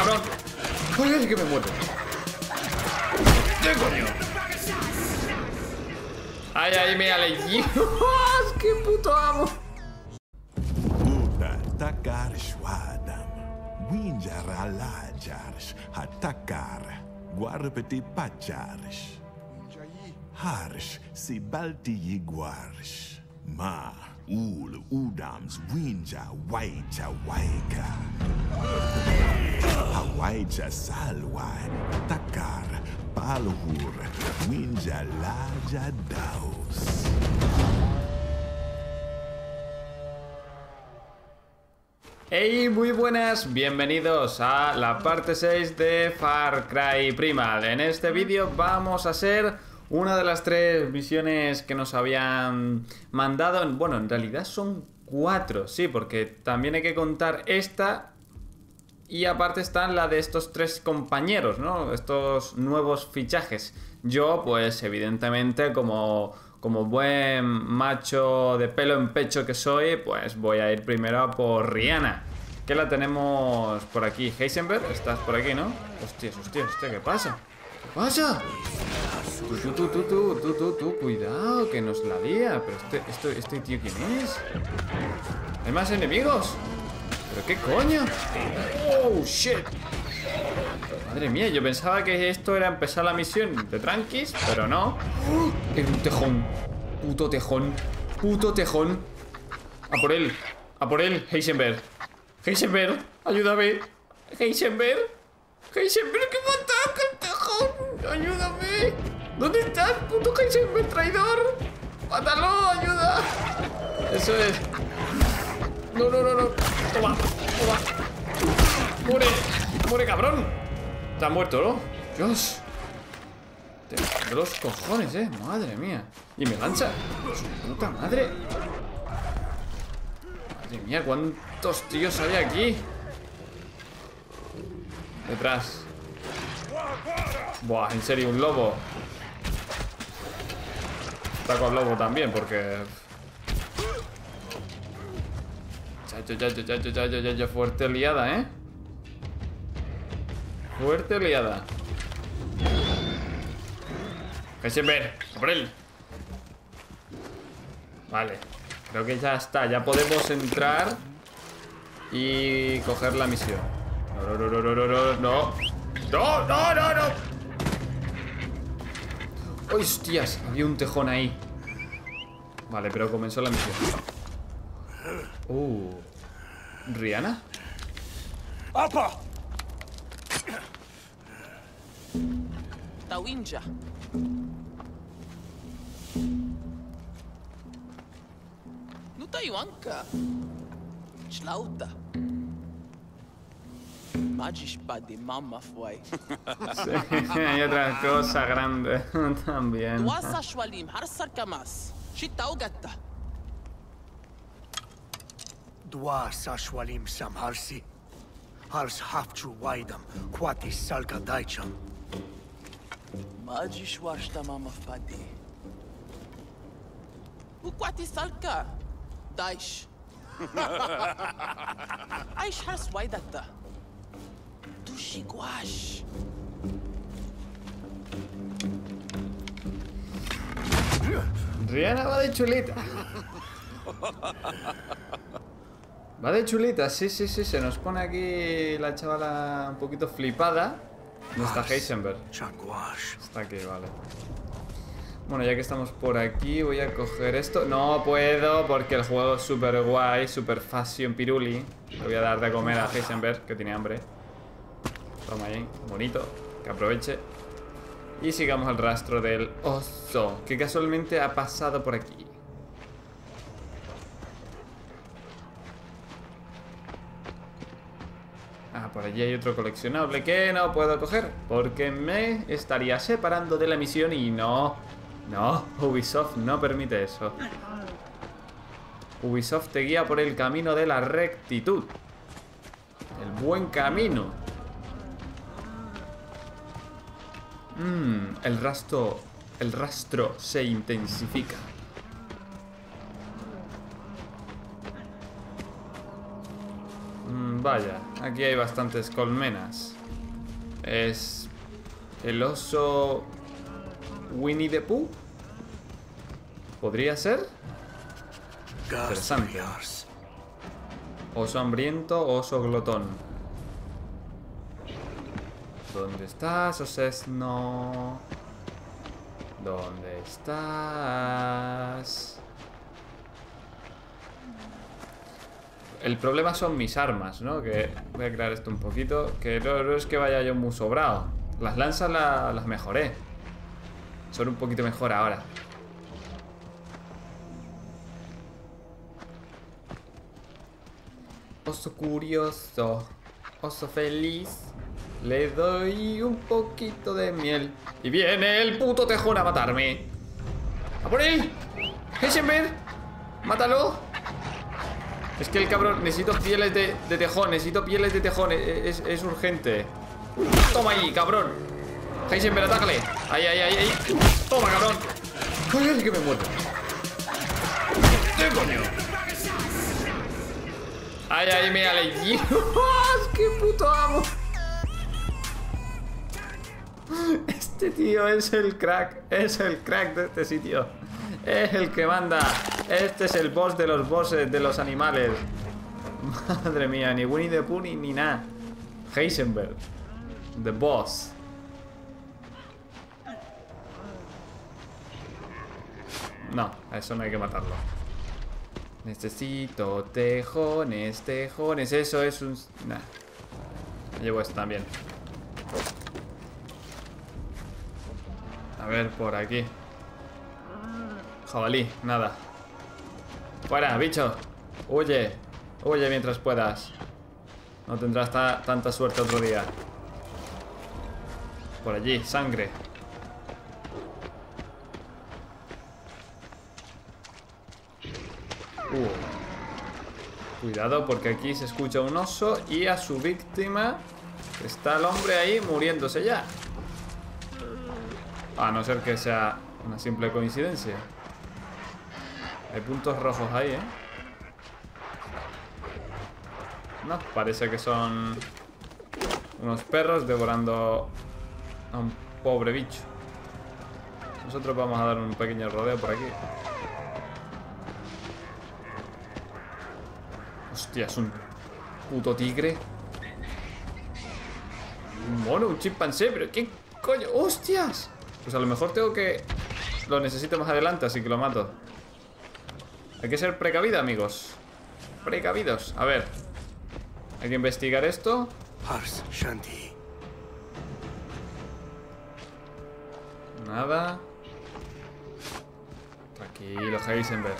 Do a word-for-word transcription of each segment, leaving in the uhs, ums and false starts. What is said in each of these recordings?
cabrón! ¡Uy, ay, que me muero! ¡Qué coño! ¡Ay, ay, me alejí! ¡Qué puto amo! Buddha takar shwadam. Winjar alajars. Hatakar. Guarpeti pachars. Harsh si balti yiguars. Ma ul udams winja waija waika. Hawaija salwai. Takar palhur. Winja laja daus. Hey, muy buenas, bienvenidos a la parte seis de Far Cry Primal. En este vídeo vamos a hacer una de las tres misiones que nos habían mandado. Bueno, en realidad son cuatro, sí, porque también hay que contar esta. Y aparte están la de estos tres compañeros, ¿no? Estos nuevos fichajes. Yo, pues evidentemente, como... Como buen macho de pelo en pecho que soy, pues voy a ir primero a por Rihanna, que la tenemos por aquí. Heisenberg, estás por aquí, ¿no? Hostias, hostias, hostia, ¿qué pasa? ¿Qué pasa? Tú, tú, tú, tú, tú, tú, tú, tú, cuidado, que nos la lía. Pero este, este, este tío, ¿quién es? ¿Hay más enemigos? ¿Pero qué coño? Oh, shit. Madre mía, yo pensaba que esto era empezar la misión de tranquis, pero no. ¡Oh! Era un tejón. Puto tejón. Puto tejón. A por él. A por él, Heisenberg. Heisenberg, ayúdame. Heisenberg. Heisenberg, que me ataca el tejón. Ayúdame. ¿Dónde estás, puto Heisenberg, traidor? Mátalo, ayuda. Eso es. No, no, no, no. Toma, toma. Muere. Muere, cabrón. Está muerto, ¿no? Dios. De, de los cojones, eh. Madre mía. Y me lanza. Su puta madre. Madre mía, ¿cuántos tíos hay aquí? Detrás. Buah, en serio, un lobo. Ataco al lobo también, porque... Chacho, chacho, chacho, chacho, chacho. Fuerte liada, ¿eh? Fuerte liada. Heisenberg, por él. Vale, creo que ya está. Ya podemos entrar y coger la misión. No, no, no, no, no, no, no. No, no, no, no. Hostias, había un tejón ahí. Vale, pero comenzó la misión. Uh, ¿Rihanna? ¡Apa! Tawinja. No Taiwanka. Schlauta. Magishpa de mama fue. Sí, hay otra cosa grande también. Wasa shwalim harsar kamas. Shitaugata. Dwa sashwalim samharsi. Hars hafchu waidam. Kwati salka daicham. Magish washta mama fadi. Ukwati salka. Daish. Aish hars waidata. Tushigwash. Rihanna va de chulita. Va de chulita, sí, sí, sí. Se nos pone aquí la chavala un poquito flipada. ¿Dónde está Heisenberg? Está aquí, vale. Bueno, ya que estamos por aquí, voy a coger esto. No puedo porque el juego es súper guay, súper fashion piruli. Le voy a dar de comer a Heisenberg, que tiene hambre. Toma ahí, bonito, que aproveche. Y sigamos el rastro del oso, que casualmente ha pasado por aquí. Ah, por allí hay otro coleccionable que no puedo coger porque me estaría separando de la misión y no, no, Ubisoft no permite eso. Ubisoft te guía por el camino de la rectitud, el buen camino. Mmm, el rastro, el rastro se intensifica. Vaya, aquí hay bastantes colmenas. Es el oso Winnie the Pooh. ¿Podría ser? Interesante. Oso hambriento, oso glotón. ¿Dónde estás, osesno? ¿Dónde estás? El problema son mis armas, ¿no? Que voy a crear esto un poquito. Que no, no es que vaya yo muy sobrado. Las lanzas la, las mejoré. Son un poquito mejor ahora. Oso curioso, oso feliz. Le doy un poquito de miel. Y viene el puto tejón a matarme. ¡A por él! ¡Heisenberg! ¡Mátalo! Es que el cabrón... Necesito pieles de, de tejón. Necesito pieles de tejón. Es, es, es urgente. Toma ahí, cabrón. Heisenberg, atácale. Ahí, ahí, ahí, ahí. Toma, cabrón. ¡Ay, ay, que me muero! ¿Qué coño? Ay, ay, mírale. ¡Qué puto amo! Este tío es el crack. Es el crack de este sitio. Es el que manda. Este es el boss de los bosses de los animales. Madre mía, ni Winnie the Pooh ni, ni nada. Heisenberg, the boss. No, a eso no hay que matarlo. Necesito tejones, tejones. Eso es un... Nah. Llevo esto también. A ver, por aquí. Jabalí, nada. Fuera, bicho. Huye. Huye mientras puedas. No tendrás ta tanta suerte otro día. Por allí, sangre. Uh. Cuidado porque aquí se escucha un oso y a su víctima está el hombre ahí muriéndose ya. A no ser que sea una simple coincidencia. Hay puntos rojos ahí, ¿eh? No, parece que son unos perros devorando a un pobre bicho. Nosotros vamos a dar un pequeño rodeo por aquí. Hostia, es un puto tigre. Un mono, un chimpancé, pero ¿qué coño? ¡Hostias! Pues a lo mejor tengo que... Lo necesito más adelante, así que lo mato. Hay que ser precavido, amigos. Precavidos. A ver. Hay que investigar esto. Nada. Tranquilo, Heisenberg.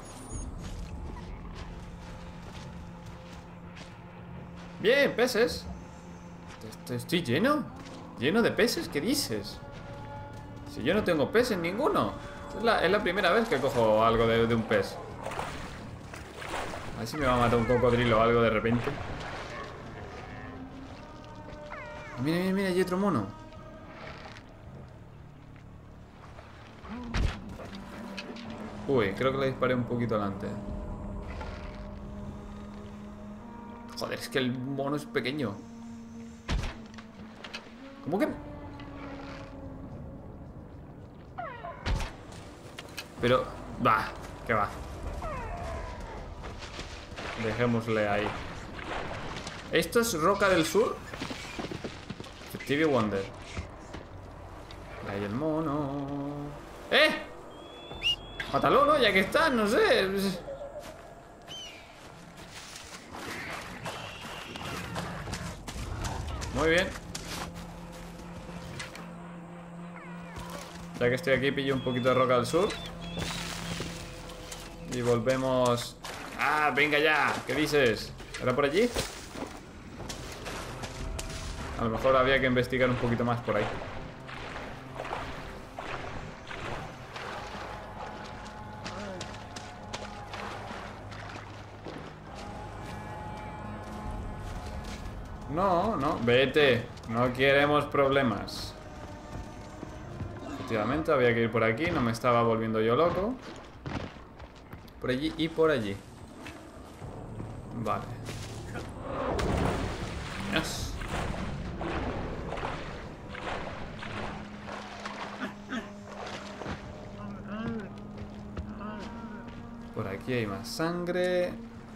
Bien, peces. Estoy lleno. Lleno de peces, ¿qué dices? Si yo no tengo peces ninguno. Es la, es la primera vez que cojo algo de, de un pez. A ver si me va a matar un cocodrilo o algo de repente. Mira, mira, mira, hay otro mono. Uy, creo que le disparé un poquito adelante. Joder, es que el mono es pequeño. ¿Cómo que...? Pero... Va, que va. Dejémosle ahí. ¿Esto es Roca del Sur? Stevie Wonder. Ahí el mono. ¡Eh! Mátalo, ¿no? Ya que está, no sé. Muy bien. Ya que estoy aquí, pillo un poquito de Roca del Sur. Y volvemos... ¡Ah, venga ya! ¿Qué dices? ¿Era por allí? A lo mejor había que investigar un poquito más por ahí. No, no, vete. No queremos problemas. Efectivamente, había que ir por aquí. No me estaba volviendo yo loco. Por allí y por allí. Vale. Vámonos. Por aquí hay más sangre.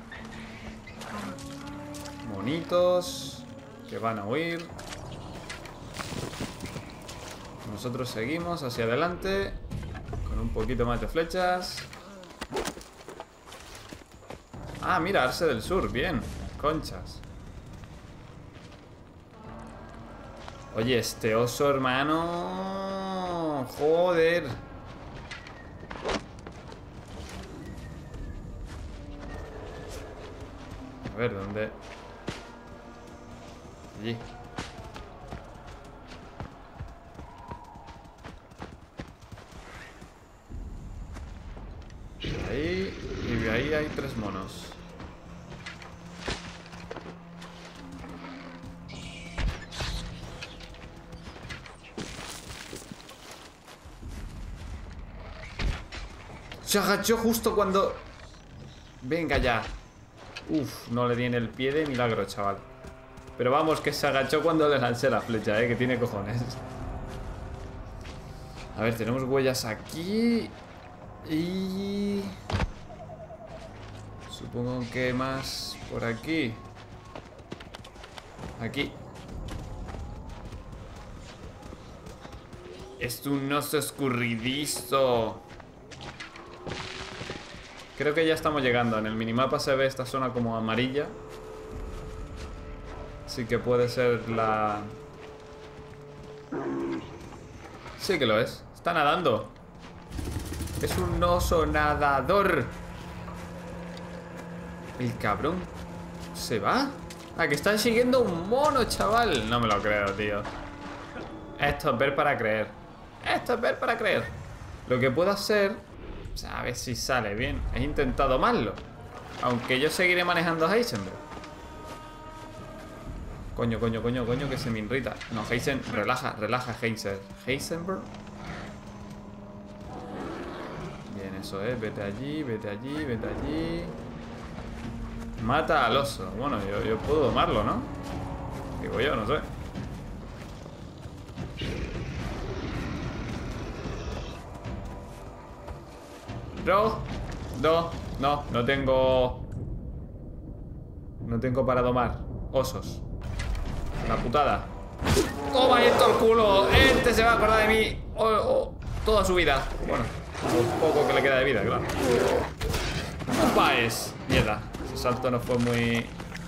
Monitos que van a huir. Nosotros seguimos hacia adelante con un poquito más de flechas. Ah, mira, Arce del Sur, bien. Conchas. Oye, este oso, hermano. Joder. A ver, ¿dónde? Allí. Ahí. Y ahí hay tres monos. Se agachó justo cuando... Venga ya. Uf, no le di en el pie de milagro, chaval. Pero vamos, que se agachó cuando le lancé la flecha, eh, que tiene cojones. A ver, tenemos huellas aquí. Y... supongo que más por aquí. Aquí. Es un oso escurridizo. Creo que ya estamos llegando. En el minimapa se ve esta zona como amarilla. Así que puede ser la... Sí que lo es. Está nadando. Es un oso nadador. El cabrón ¿se va? Ah, que están siguiendo un mono, chaval. No me lo creo, tío. Esto es ver para creer. Esto es ver para creer. Lo que puedo hacer... a ver si sale bien. He intentado matarlo. Aunque yo seguiré manejando a Heisenberg. Coño, coño, coño, coño, que se me irrita. No, Heisen, relaja, relaja, Heisenberg. Heisenberg. Bien, eso es. Vete allí, vete allí, vete allí. Mata al oso. Bueno, yo, yo puedo domarlo, ¿no? Digo yo, no sé. No, no, no, no tengo... No tengo para domar osos. La putada. ¡Toma esto al culo! Este se va a acordar de mí oh, oh, toda su vida. Bueno, lo poco que le queda de vida, claro. Paes. Mierda, ese salto no fue muy...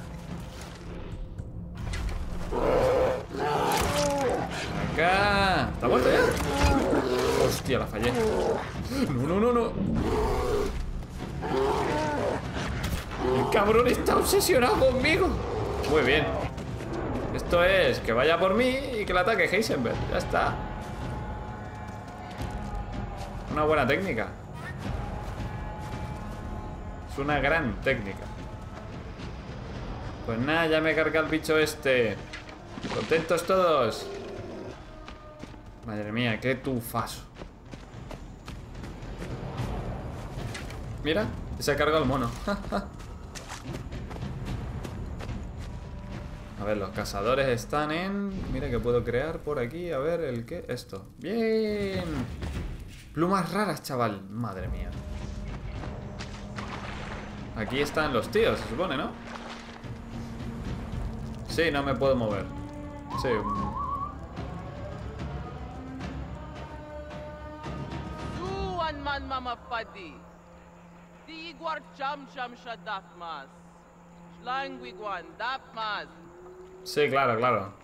Acá. ¿Está muerto ya? Hostia, la fallé. No, no, no, no. El cabrón está obsesionado conmigo. Muy bien. Esto es que vaya por mí y que le ataque Heisenberg. Ya está. Una buena técnica. Es una gran técnica. Pues nada, ya me carga el bicho este. ¿Contentos todos? Madre mía, qué tufazo. Mira, se ha cargado el mono. A ver, los cazadores están en... Mira que puedo crear por aquí. A ver, ¿el qué? Esto. ¡Bien! Plumas raras, chaval. Madre mía. Aquí están los tíos, se supone, ¿no? Sí, no me puedo mover. Sí. Zuan man mama padi. Di iguar cham cham shadaf mas. Slanguiguan dap mas. Sí, claro, claro.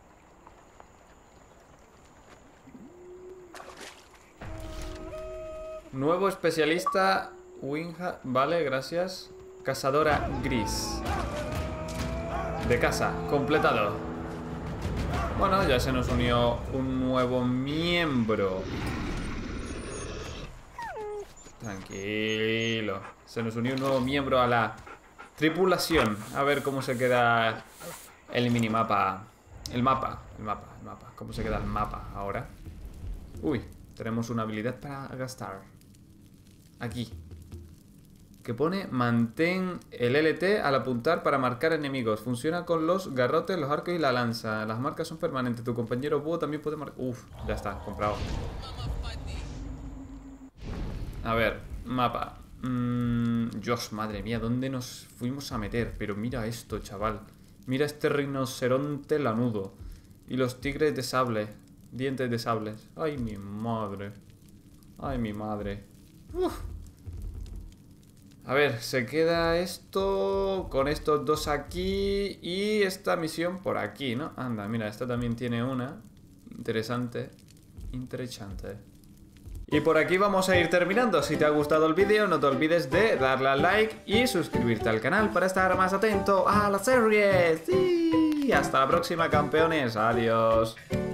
Nuevo especialista Winja. Vale, gracias. Cazadora gris. De casa, completado. Bueno, ya se nos unió un nuevo miembro. Tranquilo. Se nos unió un nuevo miembro a la tripulación. A ver cómo se queda el minimapa. El mapa. El mapa, el mapa. ¿Cómo se queda el mapa ahora? Uy, tenemos una habilidad para gastar. Aquí. que pone mantén el L T al apuntar para marcar enemigos. Funciona con los garrotes, los arcos y la lanza. Las marcas son permanentes. Tu compañero búho también puede marcar. Uf, ya está, comprado. A ver, mapa. Mm, Dios, madre mía, ¿dónde nos fuimos a meter? Pero mira esto, chaval. Mira este rinoceronte lanudo. Y los tigres de sable. Dientes de sables. Ay, mi madre. Ay, mi madre. Uf. A ver, se queda esto con estos dos aquí y esta misión por aquí, ¿no? Anda, mira, esta también tiene una. Interesante. Interesante. Y por aquí vamos a ir terminando. Si te ha gustado el vídeo, no te olvides de darle al like y suscribirte al canal para estar más atento a la serie. ¡Sí! Hasta la próxima, campeones. Adiós.